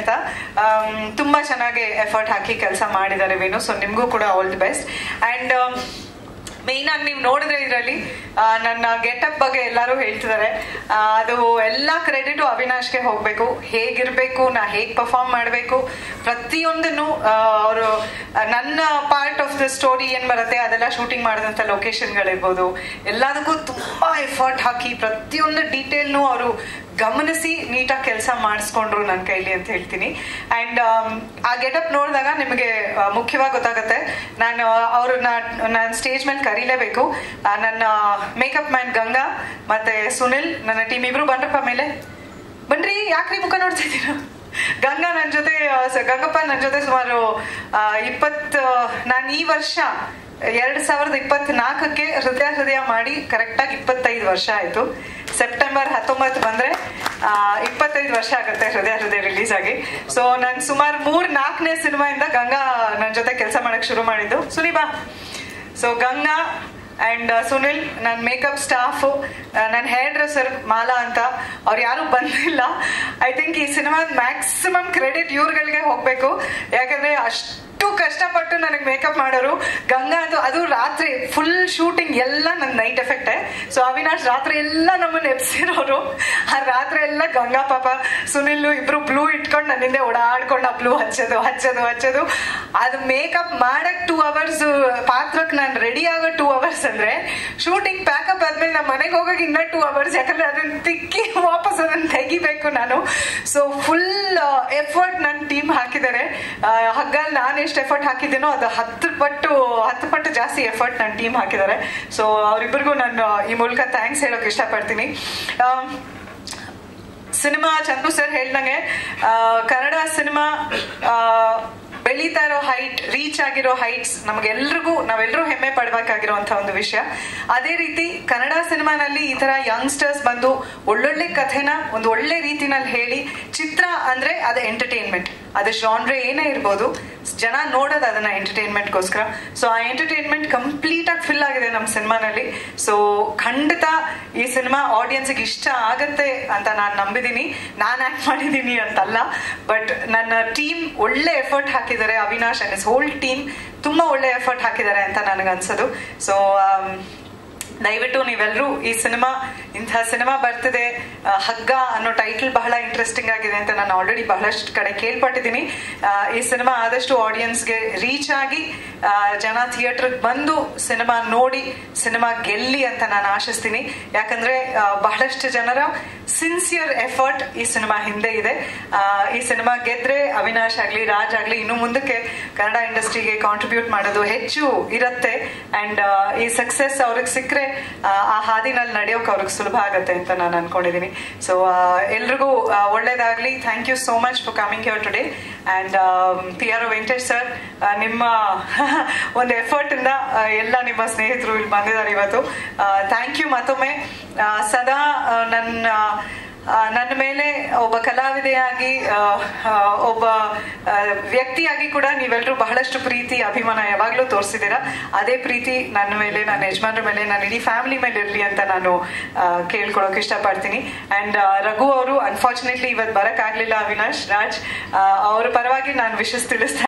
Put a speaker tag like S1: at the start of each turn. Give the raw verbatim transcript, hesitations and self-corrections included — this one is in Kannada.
S1: ಅಂತ. ತುಂಬಾ ಚೆನ್ನಾಗಿ ಎಫರ್ಟ್ ಹಾಕಿ ಕೆಲಸ ಮಾಡಿದ್ದಾರೆ ವೇಣು. ಸೊ ನಿಮ್ಗೂ ಕೂಡ all the best. And main ಆಗಿ ನೀವು ನೋಡಿದ್ರೆ ಇದರಲ್ಲಿ ನನ್ನ ಗೆಟಪ್ ಬಗ್ಗೆ ಎಲ್ಲರೂ ಹೇಳ್ತಿದ್ದಾರೆ. ಅದು ಎಲ್ಲ ಕ್ರೆಡಿಟು ಅವಿನಾಶ್ಗೆ ಹೋಗ್ಬೇಕು. ಹೇಗಿರ್ಬೇಕು, ನಾ ಹೇಗ್ ಪರ್ಫಾರ್ಮ್ ಮಾಡಬೇಕು, ಪ್ರತಿಯೊಂದನ್ನು ಅವರು ನನ್ನ ಪಾರ್ಟ್ ಆಫ್ ದ ಸ್ಟೋರಿ ಏನ್ ಬರುತ್ತೆ ಅದೆಲ್ಲ ಶೂಟಿಂಗ್ ಮಾಡಿದಂಥ ಲೊಕೇಶನ್ಗಳಿರ್ಬೋದು, ಎಲ್ಲದಕ್ಕೂ ತುಂಬಾ ಎಫರ್ಟ್ ಹಾಕಿ ಪ್ರತಿಯೊಂದು ಡೀಟೇಲ್ನು ಅವರು ಗಮನಿಸಿ ನೀಟಾಗಿ ಕೆಲಸ ಮಾಡಿಸ್ಕೊಂಡ್ರು ನನ್ನ ಕೈಲಿ ಅಂತ ಹೇಳ್ತೀನಿ. ಅಂಡ್ ಆ ಗೆಟಪ್ ನೋಡಿದಾಗ ನಿಮಗೆ ಮುಖ್ಯವಾಗಿ ಗೊತ್ತಾಗುತ್ತೆ. ನಾನು ಅವ್ರನ್ನ ನಾನು ಸ್ಟೇಜ್ ಮೇಲೆ ಕರೀಲೇಬೇಕು. ನನ್ನ ಮೇಕಪ್ ಮ್ಯಾನ್ ಗಂಗಾ ಮತ್ತೆ ಸುನಿಲ್, ನನ್ನ ಟೀಮ್ ಇಬ್ರು ಬಂದ್ರಪ್ಪ ಮೇಲೆ ಬನ್ರಿ. ಯಾಕ್ರಿ ಮುಖ ನೋಡ್ತಾ ಇದ್ದೀರಾ? ಗಂಗಾ ನನ್ನ ಜೊತೆ, ಗಂಗಪ್ಪ ನನ್ನ ಜೊತೆ ಸುಮಾರು ಇಪ್ಪತ್ತು ನಾನು ಈ ವರ್ಷ ಎರಡ್ ಸಾವಿರದ ಇಪ್ಪತ್ನಾಲ್ಕಕ್ಕೆ ಹೃದಯ ಹೃದಯ ಮಾಡಿ ಕರೆಕ್ಟಾಗಿ ಇಪ್ಪತ್ತೈದು ವರ್ಷ ಆಯ್ತು. ಸೆಪ್ಟೆಂಬರ್ ಹತ್ತೊಂಬತ್ತು ಬಂದ್ರೆ ಇಪ್ಪತ್ತೈದು ವರ್ಷ ಆಗುತ್ತೆ ಹೃದಯ ಹೃದಯ ರಿಲೀಸ್ ಆಗಿ. ಸೊ ನಾನು ಸುಮಾರು ಮೂರ್ ನಾಲ್ಕನೇ ಸಿನಿಮಾಯಿಂದ ಗಂಗಾ ನನ್ನ ಜೊತೆ ಕೆಲಸ ಮಾಡಕ್ ಶುರು ಮಾಡಿದ್ದು. ಸುನಿಬಾ. ಸೊ ಗಂಗಾ ಅಂಡ್ ಸುನಿಲ್, ನನ್ನ ಮೇಕಪ್ ಸ್ಟಾಫ್, ನನ್ನ ಹೇರ್ ಡ್ರೆಸ್ಸರ್ ಮಾಲಾ ಅಂತ, ಅವ್ರು ಯಾರು ಬಂದಿಲ್ಲ. ಐ ಥಿಂಕ್ ಈ ಸಿನಿಮಾದ ಮ್ಯಾಕ್ಸಿಮಮ್ ಕ್ರೆಡಿಟ್ ಇವ್ರುಗಳಿಗೆ ಹೋಗ್ಬೇಕು. ಯಾಕಂದ್ರೆ ಅಷ್ಟು ಕಷ್ಟಪಟ್ಟು ನನಗೆ ಮೇಕಪ್ ಮಾಡೋರು. ಗಂಗಾ ಅಂತೂ ಅದು ರಾತ್ರಿ ಫುಲ್ ಶೂಟಿಂಗ್ ಎಲ್ಲ ನನ್ನ ನೈಟ್ ಎಫೆಕ್ಟೇ. ಸೊ ಅವಿನಾಶ್ ರಾತ್ರಿ ಎಲ್ಲ ನಮ್ಮನ್ನ ಎಬ್ಸಿರೋರು. ಆ ರಾತ್ರಿ ಎಲ್ಲ ಗಂಗಾ ಪಾಪ ಸುನಿಲ್ ಇಬ್ರು ಬ್ಲೂ ಇಟ್ಕೊಂಡು ನನ್ನಿಂದ ಓಡಾಡ್ಕೊಂಡು ಆ ಬ್ಲೂ ಹಚ್ಚೋದು ಹಚ್ಚೋದು ಹಚ್ಚೋದು ಅದು ಮೇಕಪ್ ಮಾಡಕ್ ಟೂ ಅವರ್ಸ್, ಪಾತ್ರಕ್ಕೆ ನಾನು ರೆಡಿ ಆಗೋ ಟೂ ಅವರ್ಸ್ ಅಂದ್ರೆ ಶೂಟಿಂಗ್ ಪ್ಯಾಕಪ್ ಆದ್ಮೇಲೆ ನಮ್ಮ ಮನೆಗೆ ಹೋಗೋಕೆ ಇನ್ನ ಟೂ ಅವರ್ಸ್. ಯಾಕಂದ್ರೆ ಅದನ್ನ ತಿಕ್ಕಿ ವಾಪಸ್ ಅದನ್ನ ತೆಗಿಬೇಕು ನಾನು. ಸೊ ಫುಲ್ ಎಫರ್ಟ್ ನನ್ನ ಟೀಮ್ ಹಾಕಿದ್ದಾರೆ. ಹಗ್ಗಲ್ಲಿ ನಾನು ಎಷ್ಟು ಎಫರ್ಟ್ ಹಾಕಿದ್ದೇನೋ ಅದು ಹತ್ತು ಪಟ್ಟು ಹತ್ತು ಪಟ್ಟು ಜಾಸ್ತಿ ಎಫರ್ಟ್ ನನ್ನ ಟೀಮ್ ಹಾಕಿದ್ದಾರೆ. ಸೊ ಅವರಿಬ್ಬರಿಗೂ ನಾನು ಈ ಮೂಲಕ ಥ್ಯಾಂಕ್ಸ್ ಹೇಳೋಕೆ ಇಷ್ಟಪಡ್ತೀನಿ. ಸಿನಿಮಾ ಚಂದ್ರು ಸರ್ ಹೇಳ್ದಂಗೆ ಕನ್ನಡ ಸಿನಿಮಾ ಬೆಳೀತಾ ಇರೋ ಹೈಟ್, ರೀಚ್ ಆಗಿರೋ ಹೈಟ್ಸ್ ನಮಗೆಲ್ರಿಗೂ ನಾವೆಲ್ಲರೂ ಹೆಮ್ಮೆ ಪಡಬೇಕಾಗಿರುವಂತ ಒಂದು ವಿಷಯ. ಅದೇ ರೀತಿ ಕನ್ನಡ ಸಿನಿಮಾನಲ್ಲಿ ಈ ತರ ಯಂಗ್ಸ್ಟರ್ಸ್ ಬಂದು ಒಳ್ಳೊಳ್ಳೆ ಕಥೆನ ಒಂದು ಒಳ್ಳೆ ರೀತಿನಲ್ಲಿ ಹೇಳಿ, ಚಿತ್ರ ಅಂದ್ರೆ ಅದು ಎಂಟರ್ಟೈನ್ಮೆಂಟ್, ಅದು ಜಾನ್ರೆ ಏನೇ ಇರ್ಬೋದು, ಜನ ನೋಡೋದು ಅದನ್ನ ಎಂಟರ್ಟೈನ್ಮೆಂಟ್ಗೋಸ್ಕರ. ಸೊ ಆ ಎಂಟರ್ಟೈನ್ಮೆಂಟ್ ಕಂಪ್ಲೀಟ್ ಆಗಿ ಫಿಲ್ ಆಗಿದೆ ನಮ್ಮ ಸಿನಿಮಾನಲ್ಲಿ. ಸೊ ಖಂಡಿತ ಈ ಸಿನಿಮಾ ಆಡಿಯನ್ಸ್ಗೆ ಇಷ್ಟ ಆಗತ್ತೆ ಅಂತ ನಾನು ನಂಬಿದ್ದೀನಿ. ನಾನು ಆಕ್ಟ್ ಮಾಡಿದ್ದೀನಿ ಅಂತಲ್ಲ, ಬಟ್ ನನ್ನ ಟೀಮ್ ಒಳ್ಳೆ ಎಫರ್ಟ್ ಹಾಕಿದ್ದಾರೆ. Avinash and his whole team ತುಂಬಾ ಒಳ್ಳೆ ಎಫರ್ಟ್ ಹಾಕಿದ್ದಾರೆ ಅಂತ ನನಗನ್ಸೋದು. ಸೊ ದಯವಿಟ್ಟು ನೀವೆಲ್ಲರೂ ಈ ಸಿನಿಮಾ, ಇಂತಹ ಸಿನಿಮಾ ಬರ್ತಿದೆ, ಹಗ್ಗ ಅನ್ನೋ ಟೈಟಲ್ ಬಹಳ ಇಂಟ್ರೆಸ್ಟಿಂಗ್ ಆಗಿದೆ ಅಂತ ನಾನು ಆಲ್ರೆಡಿ ಬಹಳಷ್ಟು ಕಡೆ ಕೇಳ್ಪಟ್ಟಿದ್ದೀನಿ. ಈ ಸಿನಿಮಾ ಆದಷ್ಟು ಆಡಿಯನ್ಸ್ಗೆ ರೀಚ್ ಆಗಿ ಜನ ಥಿಯೇಟರ್ಗೆ ಬಂದು ಸಿನಿಮಾ ನೋಡಿ ಸಿನಿಮಾ ಗೆಲ್ಲಿ ಅಂತ ನಾನು ಆಶಿಸ್ತೀನಿ. ಯಾಕಂದ್ರೆ ಬಹಳಷ್ಟು ಜನರ ಸಿನ್ಸಿಯರ್ ಎಫರ್ಟ್ ಈ ಸಿನಿಮಾ ಹಿಂದೆ ಇದೆ. ಈ ಸಿನಿಮಾ ಗೆದ್ರೆ ಅವಿನಾಶ್ ಆಗ್ಲಿ, ರಾಜ್ ಆಗ್ಲಿ, ಇನ್ನು ಮುಂದಕ್ಕೆ ಕನ್ನಡ ಇಂಡಸ್ಟ್ರಿಗೆ ಕಾಂಟ್ರಿಬ್ಯೂಟ್ ಮಾಡೋದು ಹೆಚ್ಚು ಇರುತ್ತೆ. ಅಂಡ್ ಈ ಸಕ್ಸಸ್ ಅವ್ರಿಗೆ ಸಿಕ್ಕರೆ ಆ ಹಾದಿನಲ್ಲಿ ನಡೆಯೋಕೆ ಅವ್ರಿಗೆ ಸುಲಭ ಆಗತ್ತೆ ಅಂತ ನಾನು ಅನ್ಕೊಂಡಿದ್ದೀನಿ. ಸೊ ಎಲ್ರಿಗೂ ಒಳ್ಳೇದಾಗ್ಲಿ. Thank you so much for coming here today. And P R Venkatesh sir, ನಿಮ್ಮ ಒಂದು ಎಫರ್ಟ್ ಇಂದ ಎಲ್ಲ ನಿಮ್ಮ ಸ್ನೇಹಿತರು ಇಲ್ಲಿ ಬಂದಿದ್ದಾರೆ ಇವತ್ತು. ಥ್ಯಾಂಕ್ ಯು ಮತ್ತೊಮ್ಮೆ. ಸದಾ ನನ್ನ ನನ್ನ ಮೇಲೆ ಒಬ್ಬ ಕಲಾವಿದೆಯಾಗಿ, ಒಬ್ಬ ವ್ಯಕ್ತಿಯಾಗಿ ಕೂಡ ನೀವೆಲ್ಲರೂ ಬಹಳಷ್ಟು ಪ್ರೀತಿ ಅಭಿಮಾನ ಯಾವಾಗಲೂ ತೋರಿಸಿದ್ದೀರಾ. ಅದೇ ಪ್ರೀತಿ ನನ್ನ ಮೇಲೆ, ನನ್ನ ಯಜಮಾನ್ರ ಮೇಲೆ, ನನ್ನ ಇಡೀ ಫ್ಯಾಮಿಲಿ ಮೇಲೆ ಇರಲಿ ಅಂತ ನಾನು ಕೇಳ್ಕೊಳಕ್ ಇಷ್ಟಪಡ್ತೀನಿ. ಅಂಡ್ ರಘು ಅವರು ಅನ್ಫಾರ್ಚುನೇಟ್ಲಿ ಇವತ್ತು ಬರಕ್ಕಾಗ್ಲಿಲ್ಲ. ಅವಿನಾಶ್, ರಾಜ್ ಅವ್ರ ಪರವಾಗಿ ನಾನು ವಿಶಸ್ ತಿಳಿಸ್ತಾ